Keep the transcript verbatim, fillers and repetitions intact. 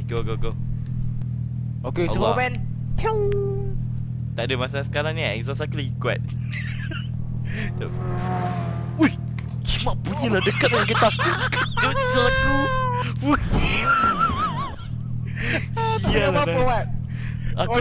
Go go go. Okay, Allah. semua man. Piu. Tak ada masalah sekarang ni, exhaust aku lagi kuat. Wih, kimak bunyi lah dekat dengan kereta aku. Kejut aku. Wih. Tak ada apa-apa, Mat. Aku